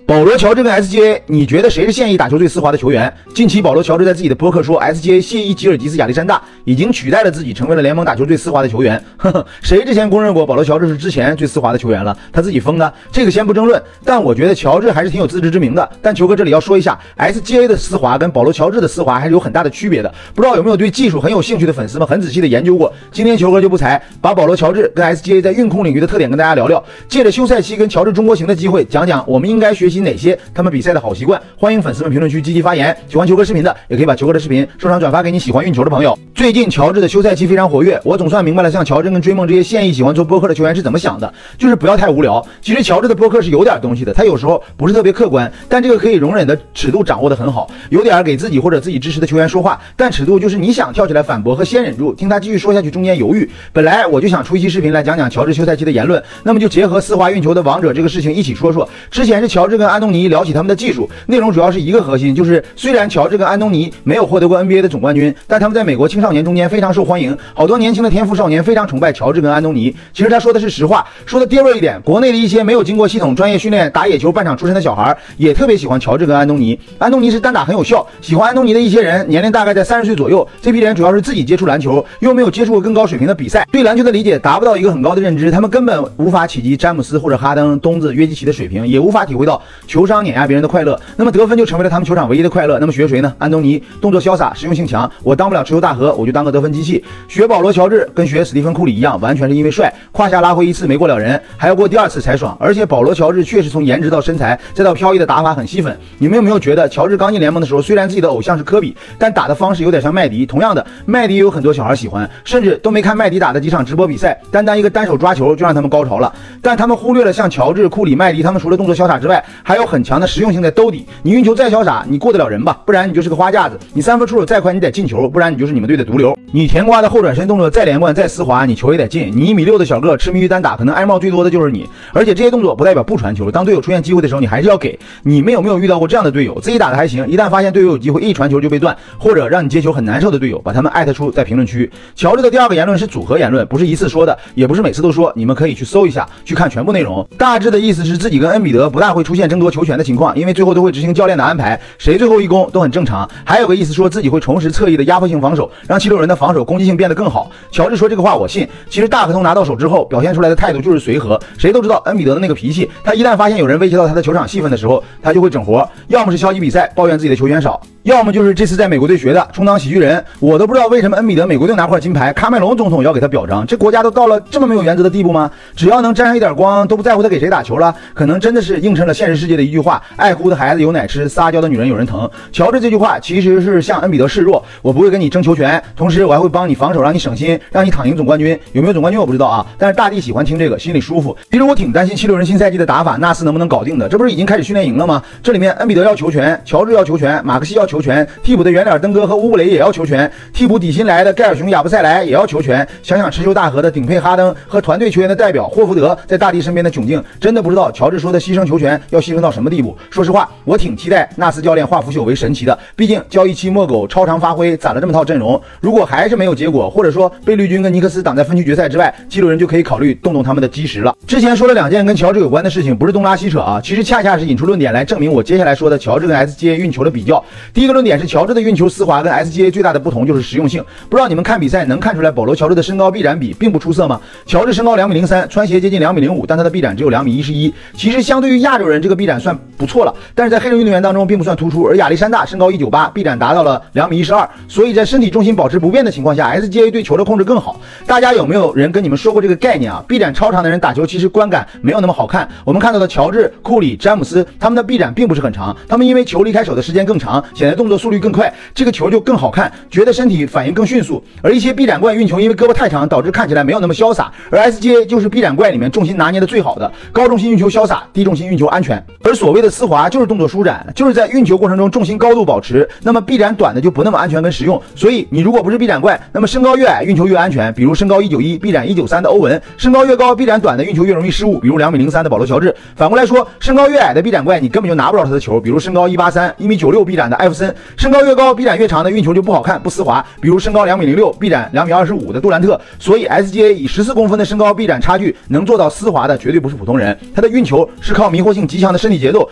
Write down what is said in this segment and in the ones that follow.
保罗·乔治跟 SGA， 你觉得谁是现役打球最丝滑的球员？近期保罗·乔治在自己的博客说 ，SGA 谢伊·吉尔吉斯·亚历山大已经取代了自己，成为了联盟打球最丝滑的球员。呵呵，谁之前公认过保罗·乔治是之前最丝滑的球员了？他自己封的，这个先不争论。但我觉得乔治还是挺有自知之明的。但球哥这里要说一下 ，SGA 的丝滑跟保罗·乔治的丝滑还是有很大的区别的。不知道有没有对技术很有兴趣的粉丝们很仔细的研究过？今天球哥就不才，把保罗·乔治跟 SGA 在运控领域的特点跟大家聊聊，借着休赛期跟乔治中国行的机会，讲讲我们应该学习哪些他们比赛的好习惯。欢迎粉丝们评论区积极发言，喜欢球哥视频的也可以把球哥的视频收藏转发给你喜欢运球的朋友。最近乔治的休赛期非常活跃，我总算明白了像乔治跟追梦这些现役喜欢做播客的球员是怎么想的，就是不要太无聊。其实乔治的播客是有点东西的，他有时候不是特别客观，但这个可以容忍的尺度掌握得很好，有点给自己或者自己支持的球员说话，但尺度就是你想跳起来反驳和先忍住，听他继续说下去中间犹豫。本来我就想出一期视频来讲讲乔治休赛期的言论，那么就结合丝滑运球的王者这个事情一起说说。之前是乔治跟安东尼聊起他们的技术，内容主要是一个核心，就是虽然乔治跟安东尼没有获得过 NBA 的总冠军，但他们在美国青少年中间非常受欢迎，好多年轻的天赋少年非常崇拜乔治跟安东尼。其实他说的是实话，说的跌落一点，国内的一些没有经过系统专业训练打野球半场出身的小孩也特别喜欢乔治跟安东尼。安东尼是单打很有效，喜欢安东尼的一些人年龄大概在30岁左右，这批人主要是自己接触篮球，又没有接触过更高水平的比赛，对篮球的理解达不到一个很高的认知，他们根本无法企及詹姆斯或者哈登、东子、约基奇的水平，也无法体会到球商碾压别人的快乐。那么得分就成为了他们球场唯一的快乐。那么学谁呢？安东尼动作潇洒，实用性强，我当不了持球大核，我就当个得分机器。学保罗·乔治跟学史蒂芬·库里一样，完全是因为帅，胯下拉回一次没过了人，还要过第2次才爽。而且保罗·乔治确实从颜值到身材再到飘逸的打法很吸粉。你们有没有觉得乔治刚进联盟的时候，虽然自己的偶像是科比，但打的方式有点像麦迪？同样的，麦迪也有很多小孩喜欢，甚至都没看麦迪打的几场直播比赛，单单一个单手抓球就让他们高潮了。但他们忽略了像乔治、库里、麦迪，他们除了动作潇洒之外，还有很强的实用性在兜底。你运球再潇洒，你过得了人吧？不然你就是个花架子。你3分出手再快，你得进球，不然你就是你们队的毒瘤。你甜瓜的后转身动作再连贯再丝滑，你球也得进。你1.6米的小个痴迷于单打，可能挨帽最多的就是你。而且这些动作不代表不传球，当队友出现机会的时候，你还是要给。你们有没有遇到过这样的队友？自己打的还行，一旦发现队友有机会，一传球就被断，或者让你接球很难受的队友，把他们艾特出在评论区。乔治的第2个言论是组合言论，不是一次说的，也不是每次都说，你们可以去搜一下，去看全部内容。大致的意思是自己跟恩比德不大会出现争夺球权的情况，因为最后都会执行教练的安排，谁最后一攻都很正常。还有个意思说自己会重拾侧翼的压迫性防守，让76人的防守攻击性变得更好。乔治说这个话我信，其实大合同拿到手之后表现出来的态度就是随和。谁都知道恩比德的那个脾气，他一旦发现有人威胁到他的球场戏份的时候，他就会整活，要么是消极比赛抱怨自己的球员少，要么就是这次在美国队学的充当喜剧人。我都不知道为什么恩比德美国队拿块金牌，喀麦隆总统要给他表彰，这国家都到了这么没有原则的地步吗？只要能沾上一点光，都不在乎他给谁打球了。可能真的是映衬了现实世界的一句话：爱哭的孩子有奶吃，撒娇的女人有人疼。乔治这句话其实是向恩比德示弱，我不会跟你争球权，同时我还会帮你防守，让你省心，让你躺赢总冠军。有没有总冠军我不知道啊，但是大帝喜欢听这个，心里舒服。其实我挺担心76人新赛季的打法，纳斯能不能搞定的？这不是已经开始训练营了吗？这里面恩比德要球权，乔治要球权，马克西要球权，替补的圆脸登哥和乌布雷也要球权，替补底薪来的盖尔熊亚布塞莱也要球权。想想持球大核的顶配哈登和团队球员的代表霍福德在大帝身边的窘境，真的不知道乔治说的牺牲球权要牺牲到什么地步。说实话，我挺期待纳斯教练化腐朽为神奇的，毕竟交易期莫狗超常发挥，攒了这么套阵容，如果还是没有结果，或者说被绿军跟尼克斯挡在分区决赛之外，76人就可以考虑动动他们的基石了。之前说了2件跟乔治有关的事情，不是东拉西扯啊，其实恰恰是引出论点来证明我接下来说的乔治跟 SGA 运球的比较。第一个论点是乔治的运球丝滑跟 SGA 最大的不同就是实用性。不知道你们看比赛能看出来保罗乔治的身高臂展比并不出色吗？乔治身高2.03米，穿鞋接近2.05米，但他的臂展只有2.11米。其实相对于亚洲人，这个臂展算不错了，但是在黑人运动员当中并不算突出。而亚历山大身高198，臂展达到了2.12米，所以在身体重心保持不变的情况下 ，SGA 对球的控制更好。大家有没有人跟你们说过这个概念啊？臂展超长的人打球其实观感没有那么好看。我们看到的乔治、库里、詹姆斯，他们的臂展并不是很长，他们因为球离开手的时间更长，显得动作速率更快，这个球就更好看，觉得身体反应更迅速。而一些臂展怪运球因为胳膊太长，导致看起来没有那么潇洒。而 SGA 就是臂展怪里面重心拿捏的最好的，高重心运球潇洒，低重心运球安全。而所谓的丝滑就是动作舒展，就是在运球过程中重心高度保持，那么臂展短的就不那么安全跟实用。所以你如果不是臂展怪，那么身高越矮运球越安全，比如身高191臂展193的欧文，身高越高臂展短的运球越容易失误，比如2.03米的保罗乔治。反过来说，身高越矮的臂展怪你根本就拿不着他的球，比如身高183 1.96米臂展的艾弗森。身高越高臂展越长的运球就不好看不丝滑，比如身高2.06米臂展2.25米的杜兰特。所以 SGA 以14公分的身高臂展差距能做到丝滑的绝对不是普通人，他的运球是靠迷惑性极强的身体节奏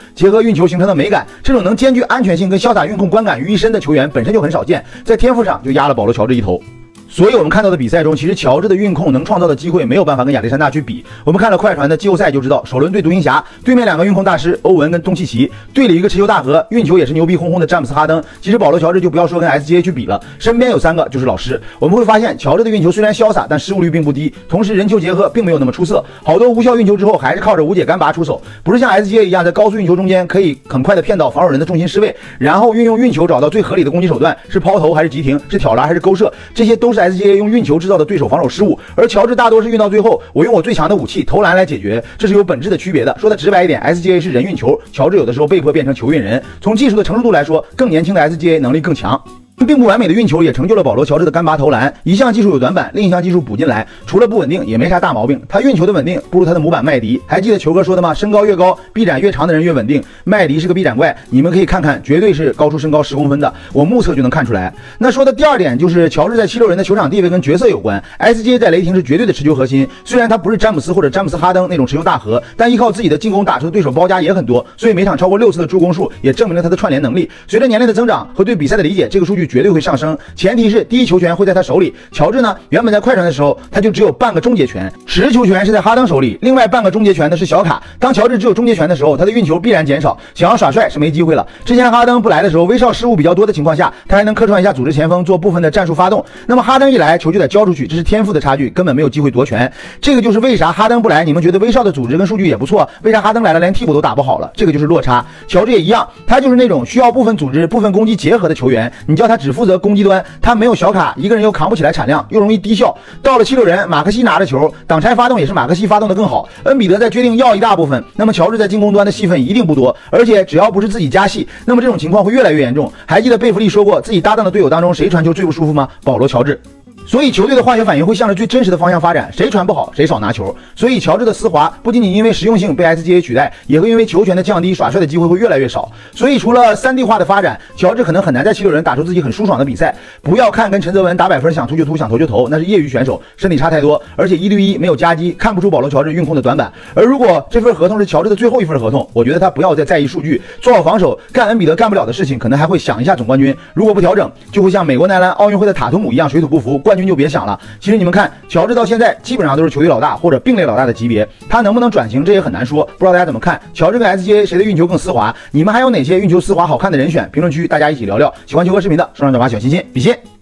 结合运球形成的美感，这种能兼具安全性跟潇洒运控观感于一身的球员本身就很少见，在天赋上就压了保罗·乔治一头。所以，我们看到的比赛中，其实乔治的运控能创造的机会没有办法跟亚历山大去比。我们看了快船的季后赛就知道，首轮对独行侠，对面2个运控大师欧文跟东契奇，对了一个持球大核，运球也是牛逼哄哄的詹姆斯哈登。其实保罗·乔治就不要说跟 SGA 去比了，身边有3个就是老师。我们会发现，乔治的运球虽然潇洒，但失误率并不低，同时人球结合并没有那么出色，好多无效运球之后还是靠着无解干拔出手，不是像 SGA 一样在高速运球中间可以很快的骗到防守人的重心失位，然后运用运球找到最合理的攻击手段，是抛投还是急停，是挑拉还是勾射，这些都是 SGA 用运球制造的对手防守失误，而乔治大多是运到最后，我用我最强的武器投篮来解决，这是有本质的区别的。说的直白一点 ，SGA 是人运球，乔治有的时候被迫变成球运人。从技术的成熟度来说，更年轻的 SGA 能力更强。并不完美的运球也成就了保罗·乔治的干拔投篮，一项技术有短板，另一项技术补进来，除了不稳定也没啥大毛病。他运球的稳定不如他的模板麦迪，还记得球哥说的吗？身高越高，臂展越长的人越稳定。麦迪是个臂展怪，你们可以看看，绝对是高出身高10公分的，我目测就能看出来。那说的第2点就是乔治在76人的球场地位跟角色有关。SGA 在雷霆是绝对的持球核心，虽然他不是詹姆斯或者詹姆斯哈登那种持球大核，但依靠自己的进攻打出对手包夹也很多，所以每场超过6次的助攻数也证明了他的串联能力。随着年龄的增长和对比赛的理解，这个数据绝对会上升。前提是第一球权会在他手里。乔治呢，原本在快船的时候，他就只有半个终结权，10球权是在哈登手里，另外半个终结权的是小卡。当乔治只有终结权的时候，他的运球必然减少，想要耍帅是没机会了。之前哈登不来的时候，威少失误比较多的情况下，他还能客串一下组织前锋，做部分的战术发动。那么哈登一来，球就得交出去，这是天赋的差距，根本没有机会夺权。这个就是为啥哈登不来，你们觉得威少的组织跟数据也不错，为啥哈登来了连替补都打不好了？这个就是落差。乔治也一样，他就是那种需要部分组织、部分攻击结合的球员。你叫他只负责攻击端，他没有小卡，一个人又扛不起来产量，又容易低效。到了76人，马克西拿着球，挡拆发动也是马克西发动的更好。恩比德在决定要一大部分，那么乔治在进攻端的戏份一定不多，而且只要不是自己加戏，那么这种情况会越来越严重。还记得贝弗利说过，自己搭档的队友当中谁传球最不舒服吗？保罗·乔治。所以球队的化学反应会向着最真实的方向发展，谁传不好谁少拿球。所以乔治的丝滑不仅仅因为实用性被 SGA 取代，也会因为球权的降低，耍帅的机会会越来越少。所以除了3D 化的发展，乔治可能很难在76人打出自己很舒爽的比赛。不要看跟陈泽文打100分想突就突想投就投，那是业余选手，身体差太多，而且1对1没有夹击，看不出保罗·乔治运控的短板。而如果这份合同是乔治的最后一份合同，我觉得他不要再在意数据，做好防守，干恩比德干不了的事情，可能还会想一下总冠军。如果不调整，就会像美国男篮奥运会的塔图姆一样水土不服，冠军就别想了。其实你们看，乔治到现在基本上都是球队老大或者并列老大的级别，他能不能转型这也很难说。不知道大家怎么看？乔治跟 SGA 谁的运球更丝滑？你们还有哪些运球丝滑好看的人选？评论区大家一起聊聊。喜欢球哥视频的，收藏转发小心心，比心。